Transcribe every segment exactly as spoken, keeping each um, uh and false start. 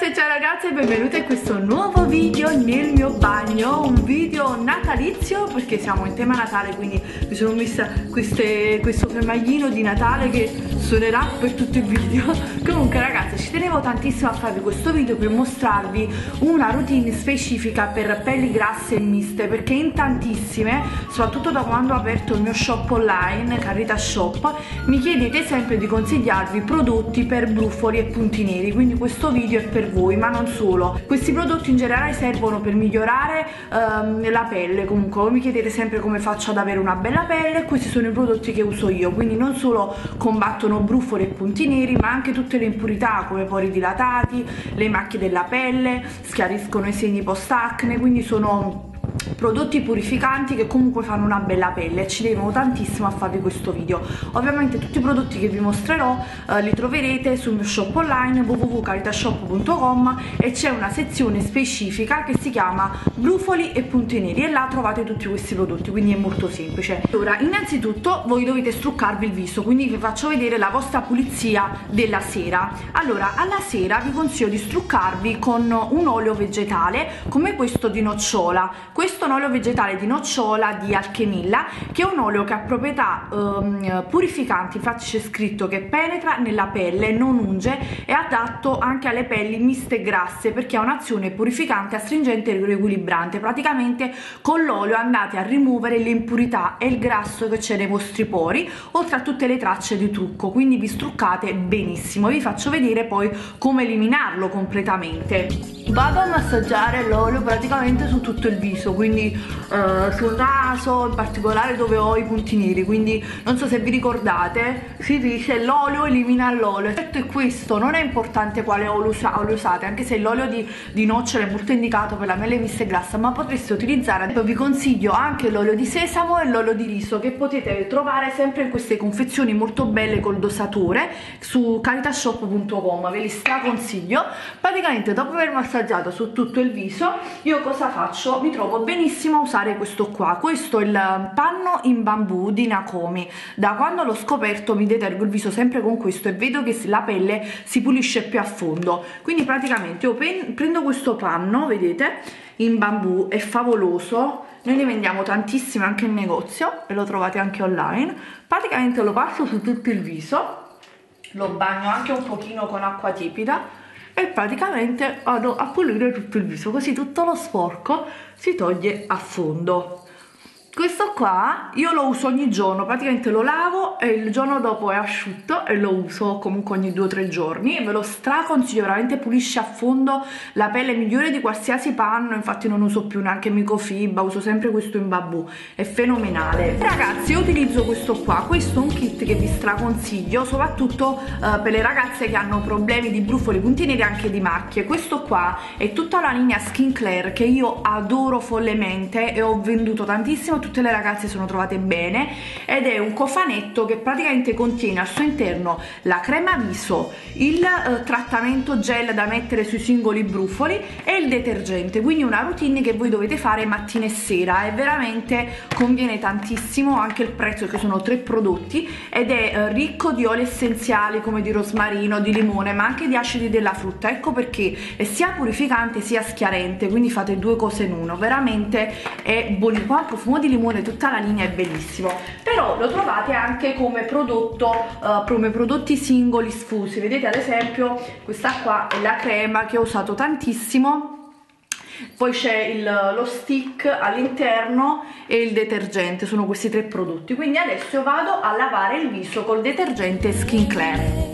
ragazze, ciao ragazze e benvenute in questo nuovo video nel mio bagno, un video natalizio perché siamo in tema Natale, quindi mi sono messa queste, questo cremaglino di Natale che suonerà per tutto il video. Comunque ragazze, ci tenevo tantissimo a farvi questo video per mostrarvi una routine specifica per pelli grasse e miste, perché in tantissime, soprattutto da quando ho aperto il mio shop online Carita Shop, mi chiedete sempre di consigliarvi prodotti per brufoli e punti neri, quindi questo video è per voi, ma non solo. Questi prodotti in generale servono per migliorare ehm, la pelle. Comunque voi mi chiedete sempre come faccio ad avere una bella pelle, questi sono i prodotti che uso io, quindi non solo combattono brufoli e punti neri, ma anche tutte le impurità come pori dilatati, le macchie della pelle, schiariscono i segni post acne, quindi sono prodotti purificanti che comunque fanno una bella pelle. Ci tenevo tantissimo a farvi questo video. Ovviamente tutti i prodotti che vi mostrerò eh, li troverete sul mio shop online w w w punto caritashop punto com e c'è una sezione specifica che si chiama brufoli e punti neri e là trovate tutti questi prodotti, quindi è molto semplice. Allora, innanzitutto voi dovete struccarvi il viso, quindi vi faccio vedere la vostra pulizia della sera. Allora, alla sera vi consiglio di struccarvi con un olio vegetale come questo di nocciola. Questo è un olio vegetale di nocciola di Alchemilla, che è un olio che ha proprietà ehm, purificanti, infatti c'è scritto che penetra nella pelle, non unge, è adatto anche alle pelli miste e grasse perché ha un'azione purificante, astringente e riequilibrante. Praticamente con l'olio andate a rimuovere le impurità e il grasso che c'è nei vostri pori, oltre a tutte le tracce di trucco, quindi vi struccate benissimo. Vi faccio vedere poi come eliminarlo completamente. Vado a massaggiare l'olio praticamente su tutto il viso, quindi uh, sul naso, in particolare dove ho i punti neri, quindi non so se vi ricordate, si dice l'olio elimina l'olio. Detto è questo, non è importante quale olio, usa, olio usate, anche se l'olio di, di nocciola è molto indicato per la pelle mista e grassa, ma potreste utilizzare, vi consiglio anche l'olio di sesamo e l'olio di riso, che potete trovare sempre in queste confezioni molto belle col dosatore su caritashop punto com, ve li straconsiglio. Praticamente dopo aver massaggiato su tutto il viso, io cosa faccio? Mi trovo benissimo a usare questo qua. Questo è il panno in bambù di Nakomi. Da quando l'ho scoperto mi detergo il viso sempre con questo e vedo che la pelle si pulisce più a fondo. Quindi praticamente io prendo questo panno, vedete, in bambù, è favoloso, noi ne vendiamo tantissimo anche in negozio e lo trovate anche online. Praticamente lo passo su tutto il viso, lo bagno anche un pochino con acqua tiepida e praticamente vado a pulire tutto il viso, così tutto lo sporco si toglie a fondo. Questo qua io lo uso ogni giorno, praticamente lo lavo e il giorno dopo è asciutto e lo uso comunque ogni due o tre giorni e ve lo straconsiglio, veramente pulisce a fondo la pelle, migliore di qualsiasi panno. Infatti non uso più neanche microfibra, uso sempre questo in bambù, è fenomenale. Ragazzi, io utilizzo questo qua, questo è un kit che vi straconsiglio soprattutto eh, per le ragazze che hanno problemi di brufoli, punti neri, anche di macchie. Questo qua è tutta la linea Skincare che io adoro follemente e ho venduto tantissimo, tutte le ragazze sono trovate bene, ed è un cofanetto che praticamente contiene al suo interno la crema viso, il eh, trattamento gel da mettere sui singoli brufoli e il detergente, quindi una routine che voi dovete fare mattina e sera e veramente conviene tantissimo. Anche il prezzo, che sono tre prodotti, ed è eh, ricco di oli essenziali come di rosmarino, di limone, ma anche di acidi della frutta. Ecco perché è sia purificante sia schiarente, quindi fate due cose in uno, veramente è buonissimo. Il profumo di limone, tutta la linea è bellissimo, però lo trovate anche come prodotto uh, come prodotti singoli sfusi. Vedete, ad esempio questa qua è la crema che ho usato tantissimo, poi c'è lo stick all'interno e il detergente, sono questi tre prodotti. Quindi adesso vado a lavare il viso col detergente Skincare.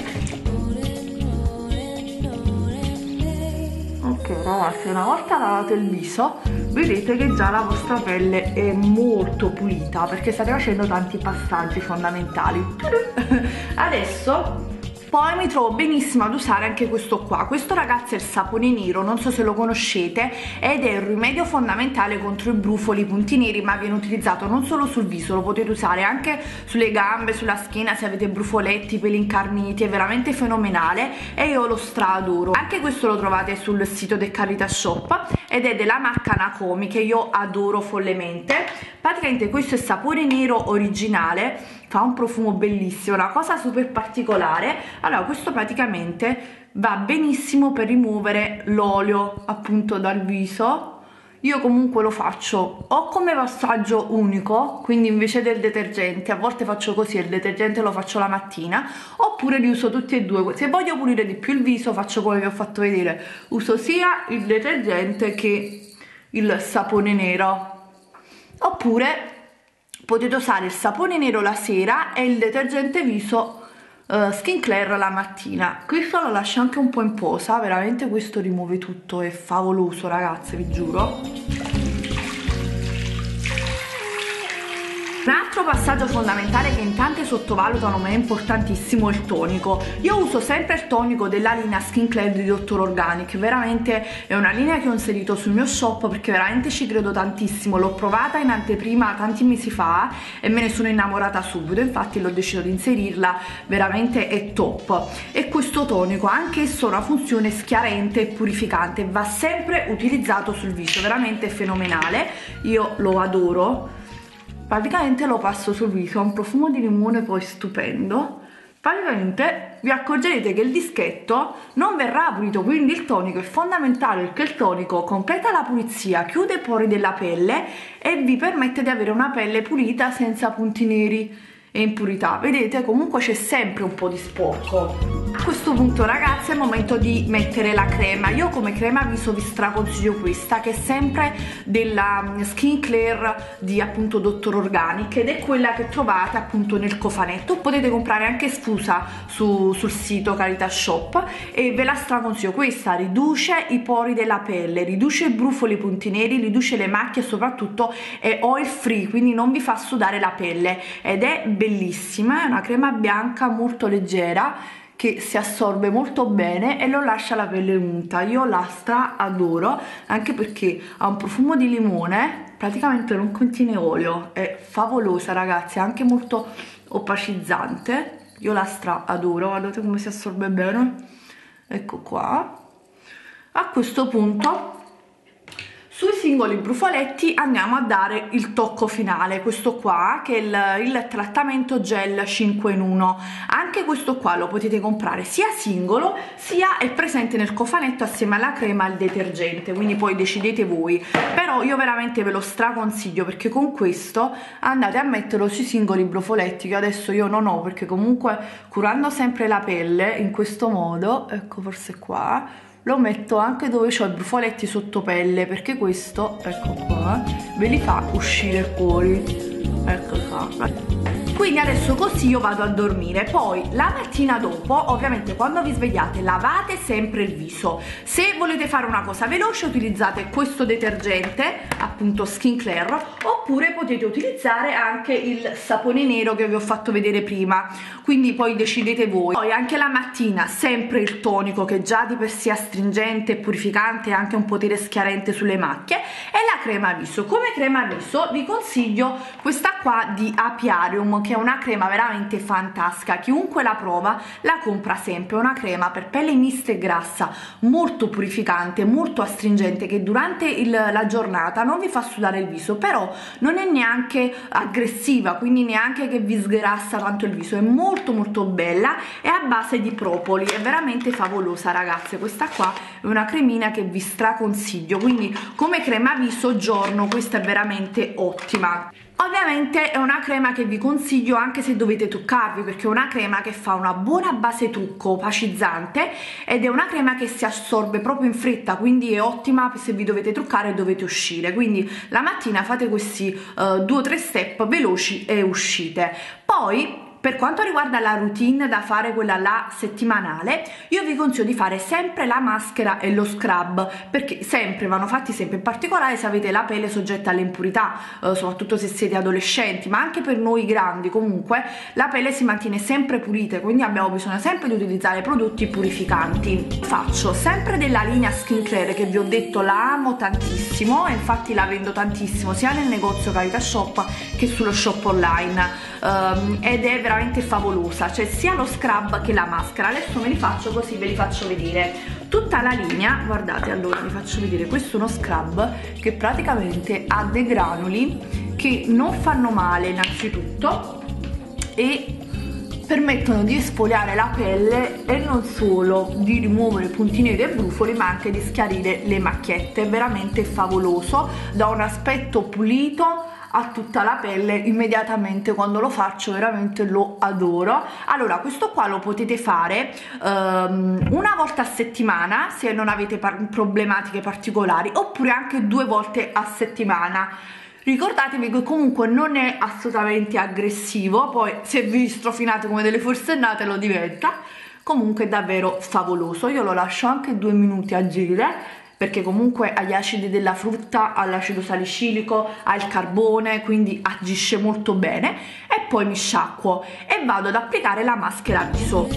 Ok ragazzi, una volta lavato il viso vedete che già la vostra pelle è molto pulita perché state facendo tanti passaggi fondamentali. Adesso poi mi trovo benissimo ad usare anche questo qua. Questo ragazzi è il sapone nero, non so se lo conoscete, ed è un rimedio fondamentale contro i brufoli, i punti neri, ma viene utilizzato non solo sul viso, lo potete usare anche sulle gambe, sulla schiena se avete brufoletti, peli incarniti, è veramente fenomenale e io lo stra-adoro. Anche questo lo trovate sul sito del Carita Shop ed è della marca Nakomi, che io adoro follemente. Praticamente questo è sapore nero originale, fa un profumo bellissimo. Una cosa super particolare, Allora, questo praticamente va benissimo per rimuovere l'olio appunto dal viso. Io comunque lo faccio o come passaggio unico, quindi invece del detergente, a volte faccio così, il detergente lo faccio la mattina, oppure li uso tutti e due. Se voglio pulire di più il viso faccio come vi ho fatto vedere, uso sia il detergente che il sapone nero, oppure potete usare il sapone nero la sera e il detergente viso Uh, Skincare la mattina. Questo lo lascio anche un po' in posa, veramente questo rimuove tutto, è favoloso ragazze, vi giuro. Un altro passaggio fondamentale che in tante sottovalutano ma è importantissimo è il tonico. Io uso sempre il tonico della linea Skincare di Doctor Organic, veramente è una linea che ho inserito sul mio shop perché veramente ci credo tantissimo, l'ho provata in anteprima tanti mesi fa e me ne sono innamorata subito, infatti l'ho deciso di inserirla, veramente è top. E questo tonico ha anch'esso una funzione schiarente e purificante, va sempre utilizzato sul viso, veramente fenomenale, io lo adoro. Praticamente lo passo sul viso, ha un profumo di limone poi stupendo. Praticamente vi accorgerete che il dischetto non verrà pulito, quindi il tonico è fondamentale perché il tonico completa la pulizia, chiude i pori della pelle e vi permette di avere una pelle pulita senza punti neri e impurità. Vedete, comunque c'è sempre un po' di sporco. A questo punto ragazzi è il momento di mettere la crema. Io come crema viso vi straconsiglio questa, che è sempre della Skincare di appunto Doctor Organic ed è quella che trovate appunto nel cofanetto. Potete comprare anche sfusa su, sul sito Carità Shop e ve la straconsiglio. Questa riduce i pori della pelle, riduce i brufoli, i punti neri, riduce le macchie e soprattutto è oil free, quindi non vi fa sudare la pelle ed è bellissima. È una crema bianca molto leggera che si assorbe molto bene e non lascia la pelle unta. Io la stra adoro anche perché ha un profumo di limone, praticamente non contiene olio, è favolosa ragazzi, anche molto opacizzante. Io la stra adoro, guardate come si assorbe bene, ecco qua. A questo punto sui singoli brufoletti andiamo a dare il tocco finale, questo qua che è il, il trattamento gel cinque in uno. Anche questo qua lo potete comprare sia singolo sia è presente nel cofanetto assieme alla crema e al detergente, quindi poi decidete voi, però io veramente ve lo straconsiglio perché con questo andate a metterlo sui singoli brufoletti che adesso io non ho perché comunque curando sempre la pelle in questo modo, ecco forse qua lo metto anche dove ho i brufoletti sotto pelle perché questo, ecco qua, ve li fa uscire fuori, ecco qua. Quindi adesso così io vado a dormire, poi la mattina dopo ovviamente quando vi svegliate lavate sempre il viso. Se volete fare una cosa veloce utilizzate questo detergente appunto Skincare, oppure potete utilizzare anche il sapone nero che vi ho fatto vedere prima, quindi poi decidete voi. Poi anche la mattina sempre il tonico che già di per sé è astringente, purificante e anche un potere schiarente sulle macchie, e la crema viso. Come crema viso vi consiglio questa qua di Apiarium che è una crema veramente fantastica, chiunque la prova la compra sempre. È una crema per pelle mista e grassa, molto purificante, molto astringente, che durante il, la giornata non vi fa sudare il viso, però non è neanche aggressiva, quindi neanche che vi sgrassa tanto il viso, è molto molto bella, è a base di propoli, è veramente favolosa ragazze. Questa qua è una cremina che vi straconsiglio, quindi come crema viso giorno questa è veramente ottima. Ovviamente è una crema che vi consiglio anche se dovete truccarvi, perché è una crema che fa una buona base trucco opacizzante ed è una crema che si assorbe proprio in fretta, quindi è ottima se vi dovete truccare e dovete uscire. Quindi la mattina fate questi uh, due o tre step veloci e uscite. Poi per quanto riguarda la routine da fare, quella là settimanale, io vi consiglio di fare sempre la maschera e lo scrub, perché sempre vanno fatti sempre, in particolare se avete la pelle soggetta alle impurità, eh, soprattutto se siete adolescenti, ma anche per noi grandi comunque la pelle si mantiene sempre pulita, quindi abbiamo bisogno sempre di utilizzare prodotti purificanti. Faccio sempre della linea Skincare che vi ho detto la amo tantissimo, e infatti la vendo tantissimo sia nel negozio Carità Shop che sullo shop online, um, ed è veramente favolosa, cioè sia lo scrub che la maschera. Adesso me li faccio così, ve li faccio vedere tutta la linea. Guardate, allora vi faccio vedere, questo è uno scrub che praticamente ha dei granuli che non fanno male innanzitutto, e permettono di esfoliare la pelle e non solo di rimuovere puntini e brufoli, ma anche di schiarire le macchiette. È veramente favoloso, dà un aspetto pulito a tutta la pelle immediatamente. Quando lo faccio veramente lo adoro. Allora, questo qua lo potete fare um, una volta a settimana se non avete par problematiche particolari, oppure anche due volte a settimana. Ricordatevi che comunque non è assolutamente aggressivo, poi se vi strofinate come delle forsennate lo diventa. Comunque è davvero favoloso. Io lo lascio anche due minuti a agire, perché comunque ha gli acidi della frutta, ha l'acido salicilico, ha il carbone, quindi agisce molto bene. E poi mi sciacquo e vado ad applicare la maschera viso.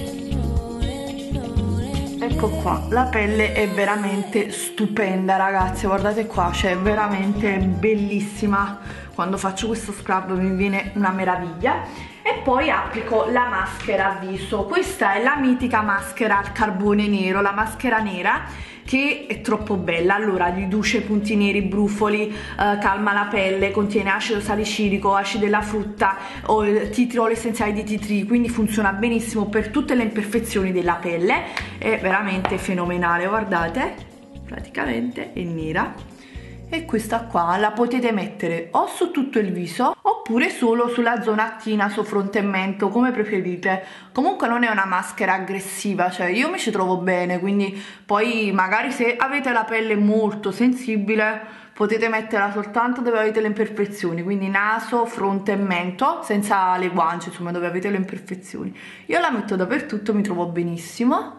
Ecco qua, la pelle è veramente stupenda ragazzi, guardate qua, cioè è veramente bellissima. Quando faccio questo scrub mi viene una meraviglia. E poi applico la maschera viso. Questa è la mitica maschera al carbone nero, la maschera nera, che è troppo bella. Allora, riduce i punti neri, brufoli, eh, calma la pelle, contiene acido salicilico, acidi della frutta, o titriolo essenziale di tea tree, quindi funziona benissimo per tutte le imperfezioni della pelle. È veramente fenomenale, guardate, praticamente è nera. E questa qua la potete mettere o su tutto il viso oppure solo sulla zona attina, su fronte e mento, come preferite. Comunque non è una maschera aggressiva, cioè io mi ci trovo bene, quindi poi magari se avete la pelle molto sensibile potete metterla soltanto dove avete le imperfezioni, quindi naso, fronte e mento, senza le guance, insomma dove avete le imperfezioni. Io la metto dappertutto, mi trovo benissimo.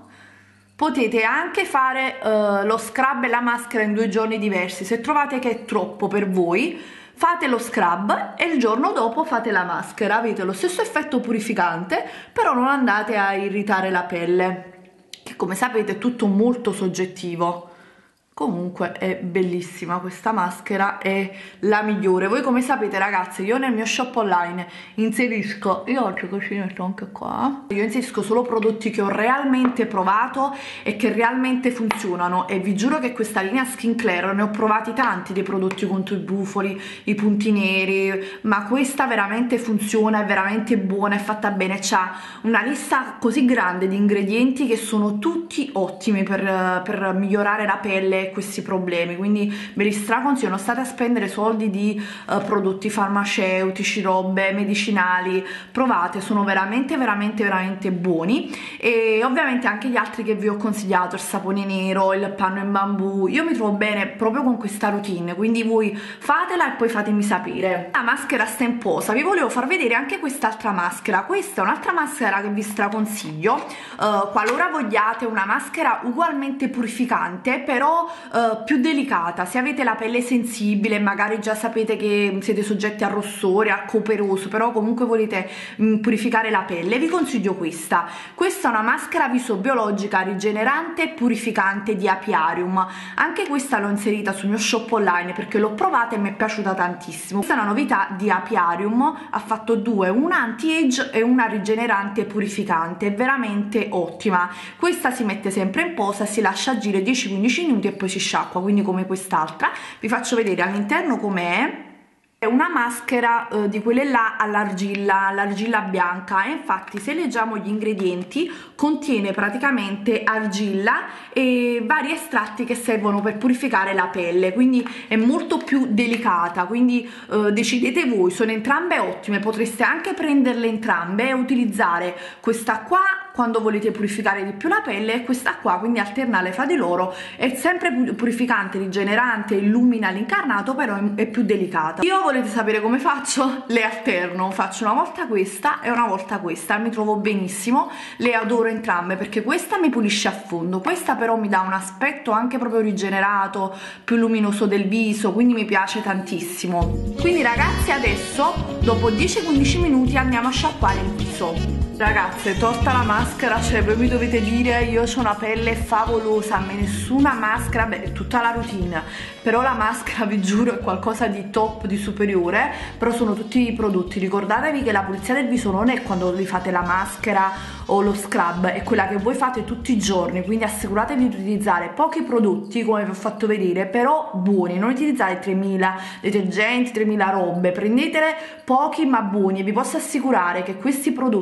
Potete anche fare uh, lo scrub e la maschera in due giorni diversi. Se trovate che è troppo per voi, fate lo scrub e il giorno dopo fate la maschera. Avete lo stesso effetto purificante, però non andate a irritare la pelle, che come sapete è tutto molto soggettivo. Comunque è bellissima questa maschera, è la migliore. Voi come sapete ragazzi, io nel mio shop online inserisco, io oggi così metto anche qua, io inserisco solo prodotti che ho realmente provato e che realmente funzionano, e vi giuro che questa linea Skincare ne ho provati tanti dei prodotti contro i brufoli, i punti neri, ma questa veramente funziona, è veramente buona, è fatta bene, c'ha una lista così grande di ingredienti che sono tutti ottimi per, per migliorare la pelle, questi problemi, quindi ve li straconsiglio. Non state a spendere soldi di uh, prodotti farmaceutici, robe medicinali, provate, sono veramente veramente veramente buoni. E ovviamente anche gli altri che vi ho consigliato, il sapone nero, il panno in bambù, io mi trovo bene proprio con questa routine, quindi voi fatela e poi fatemi sapere. La maschera stemposa, vi volevo far vedere anche quest'altra maschera. Questa è un'altra maschera che vi straconsiglio uh, qualora vogliate una maschera ugualmente purificante, però Uh, più delicata. Se avete la pelle sensibile, magari già sapete che siete soggetti a rossore, a coperoso, però comunque volete mh, purificare la pelle, vi consiglio questa. Questa è una maschera viso biologica, rigenerante e purificante di Apiarium. Anche questa l'ho inserita sul mio shop online perché l'ho provata e mi è piaciuta tantissimo. Questa è una novità di Apiarium, ha fatto due, una anti-age e una rigenerante e purificante, è veramente ottima. Questa si mette sempre in posa, si lascia agire dieci quindici minuti e poi si sciacqua, quindi come quest'altra. Vi faccio vedere all'interno com'è. È una maschera eh, di quelle là all'argilla, all'argilla bianca, e infatti se leggiamo gli ingredienti contiene praticamente argilla e vari estratti che servono per purificare la pelle, quindi è molto più delicata, quindi eh, decidete voi. Sono entrambe ottime, potreste anche prenderle entrambe e utilizzare questa qua quando volete purificare di più la pelle e questa qua, quindi alternarle fra di loro. È sempre purificante, rigenerante, illumina l'incarnato, però è più delicata. Io, volete sapere come faccio? Le alterno, faccio una volta questa e una volta questa, mi trovo benissimo, le adoro entrambe perché questa mi pulisce a fondo, questa però mi dà un aspetto anche proprio rigenerato, più luminoso del viso, quindi mi piace tantissimo. Quindi ragazzi, adesso dopo dieci quindici minuti andiamo a sciacquare il viso. Ragazze, tolta la maschera, cioè voi mi dovete dire, io ho una pelle favolosa, a me nessuna maschera, beh, è tutta la routine, però la maschera vi giuro è qualcosa di top, di superiore, però sono tutti i prodotti. Ricordatevi che la pulizia del viso non è quando vi fate la maschera o lo scrub, è quella che voi fate tutti i giorni, quindi assicuratevi di utilizzare pochi prodotti come vi ho fatto vedere, però buoni, non utilizzate tremila detergenti, tremila robe, prendetene pochi ma buoni, e vi posso assicurare che questi prodotti vi durano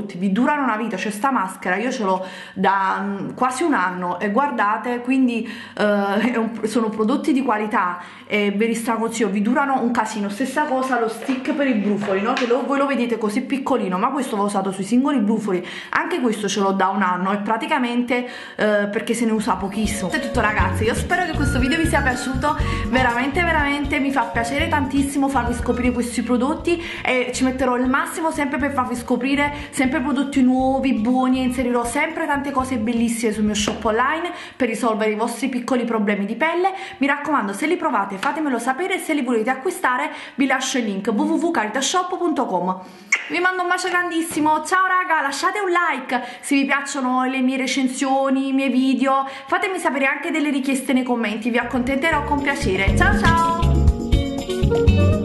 durano una vita, cioè sta maschera io ce l'ho da um, quasi un anno e guardate, quindi uh, è un, sono prodotti di qualità e ve li straconsiglio, vi durano un casino. Stessa cosa lo stick per i brufoli, no? Che lo, voi lo vedete così piccolino, ma questo va usato sui singoli brufoli, anche questo ce l'ho da un anno e praticamente uh, perché se ne usa pochissimo. Questo è tutto ragazzi, io spero che questo video vi sia piaciuto, veramente veramente mi fa piacere tantissimo farvi scoprire questi prodotti e ci metterò il massimo sempre per farvi scoprire sempre prodotti nuovi, buoni, e inserirò sempre tante cose bellissime sul mio shop online per risolvere i vostri piccoli problemi di pelle. Mi raccomando, se li provate fatemelo sapere, se li volete acquistare vi lascio il link w w w punto caritashop punto com. Vi mando un bacio grandissimo, ciao raga, lasciate un like se vi piacciono le mie recensioni, i miei video, fatemi sapere anche delle richieste nei commenti, vi accontenterò con piacere. Ciao ciao!